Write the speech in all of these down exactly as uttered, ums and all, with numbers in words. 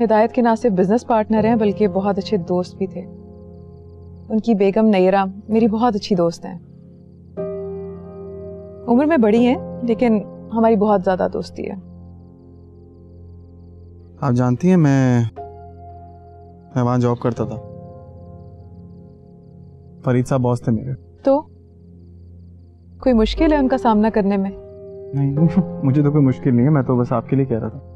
हिदायत के ना सिर्फ बिजनेस पार्टनर हैं बल्कि बहुत अच्छे दोस्त भी थे। उनकी बेगम नैरा मेरी बहुत अच्छी दोस्त हैं। उम्र में बड़ी हैं लेकिन हमारी बहुत ज्यादा दोस्ती है। आप जानती हैं मैं मैं वहां जॉब करता था। फरीद साहब बॉस थे मेरे। तो कोई मुश्किल है उनका सामना करने में? नहीं मुझे तो कोई मुश्किल नहीं है, मैं तो बस आपके लिए कह रहा था।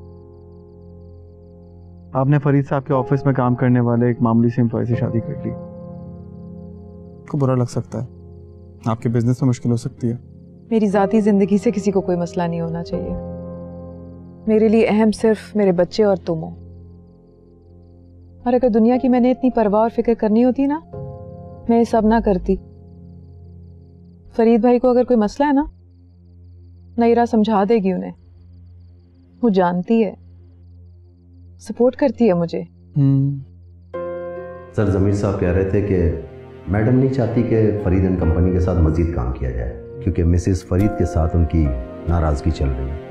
आपने फरीद साहब के ऑफिस में काम करने वाले एक मामूली से एम्प्लॉय से शादी कर ली। आपको बुरा लग सकता है, आपके बिजनेस में मुश्किल हो सकती है। मेरी जाती जिंदगी से किसी को कोई मसला नहीं होना चाहिए। मेरे लिए अहम सिर्फ मेरे बच्चे और तुम हो। और अगर दुनिया की मैंने इतनी परवाह और फिक्र करनी होती ना, मैं ये सब ना करती। फरीद भाई को अगर कोई मसला है ना, नैरा समझा देगी उन्हें। वो जानती है, सपोर्ट करती है मुझे। सर जमीर साहब कह रहे थे कि मैडम नहीं चाहती कि फरीद एंड कंपनी के साथ मजीद काम किया जाए क्योंकि मिसेस फरीद के साथ उनकी नाराजगी चल रही है।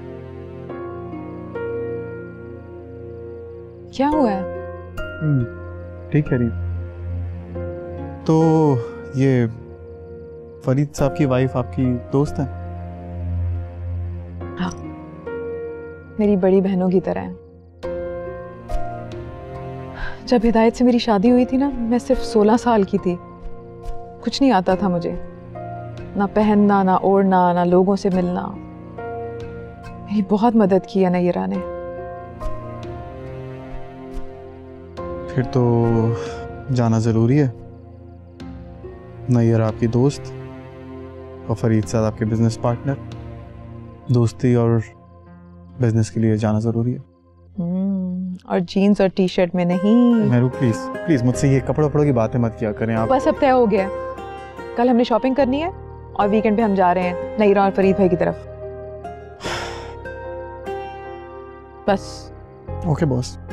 क्या हुआ है? ठीक है रीत। तो ये फरीद साहब की वाइफ आपकी दोस्त है? हाँ, मेरी बड़ी बहनों की तरह है। जब हिदायत से मेरी शादी हुई थी ना, मैं सिर्फ सोलह साल की थी। कुछ नहीं आता था मुझे, ना पहनना, ना ओढ़ना, ना लोगों से मिलना। मेरी बहुत मदद की है नैरा ने। फिर तो जाना जरूरी है। नैरा आपकी दोस्त और फरीद साहब आपके बिजनेस पार्टनर। दोस्ती और बिजनेस के लिए जाना जरूरी है। हम्म, और जीन्स और टी शर्ट में नहीं। मेरू प्लीज प्लीज मुझसे ये कपड़ों वपड़ों की बातें मत किया करें आप। बस अब तय हो गया। कल हमने शॉपिंग करनी है और वीकेंड पे हम जा रहे हैं नैरा और फरीद भाई की तरफ। बस। Okay boss.